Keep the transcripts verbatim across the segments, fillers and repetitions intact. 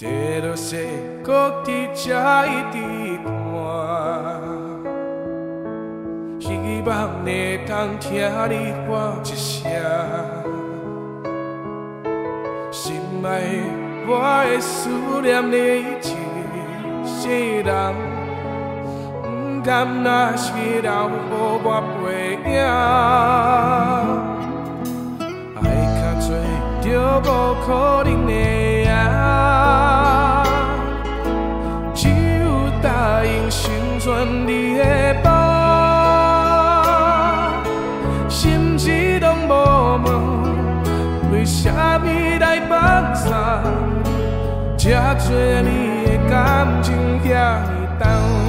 地落雪，搁伫这一直看，希望会当听你喊一声，心爱的，我会思念你一世人，不甘若是留予我背影。 就无可能的啊！只有答应成全你的梦，心事拢无问，为什么来放散？这多年的感情遐尼重，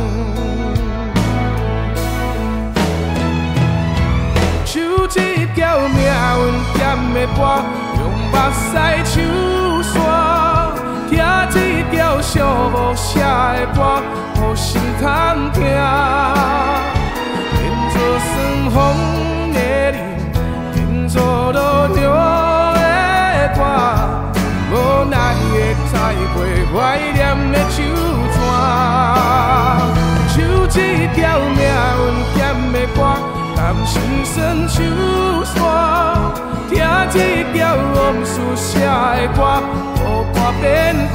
手一条命运剑的歌。 目屎手线，听这条寂寞写的歌，互心通听。变作酸风的你，变作落雨的我，无奈的再会怀念的手串。手这条命运剑的歌，甘心酸手线。 听这条往事写的歌，予歌变看。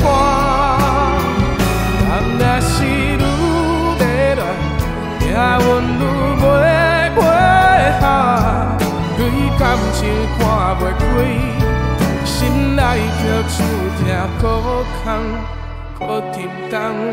人若是愈迷恋，命运愈袂配合。对感情看袂开，心内却注定苦空苦沉重。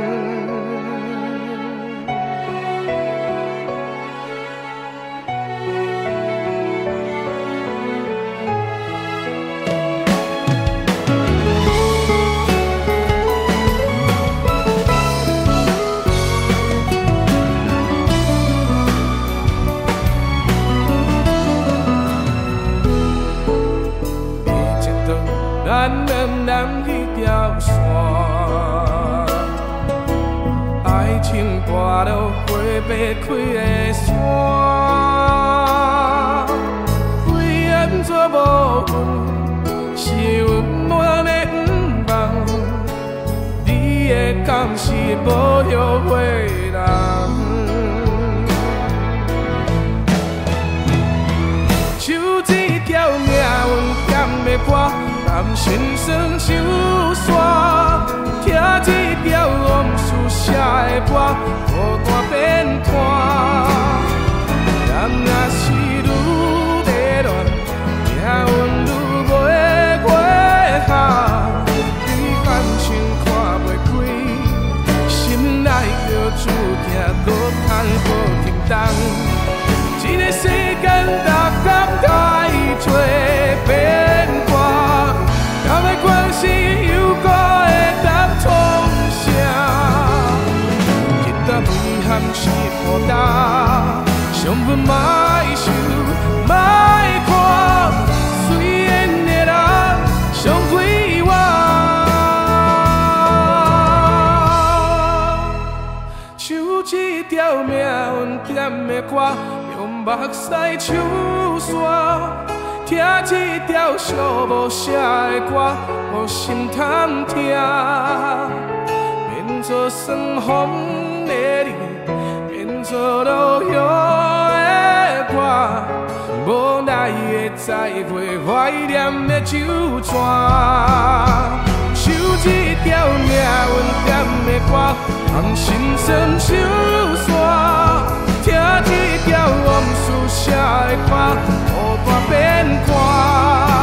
咱两人迄条线，爱情跋落花白开的山，为安怎无分，是温暖的毋望，你的敢是无后悔人？手这条命运剑的歌。 甘心酸手线，听这条往事写的歌，予歌变看。人若是愈迷恋，命运愈袂配合。对感情看袂开，心内就注定落空无停当。这个世间逐工太多变化。 敢要关心犹歌会当创啥？一段遗憾是负担，伤痕莫受，莫看，随缘的人伤亏我。手这条命运剑的歌，用目屎手线。 听这条寂寞写的歌，互心通听。变作酸风的你，变作落雨的我，无奈的再会怀念的手串。手这条命运剑的歌，放心酸手线。听这条往事写的歌。 我变看。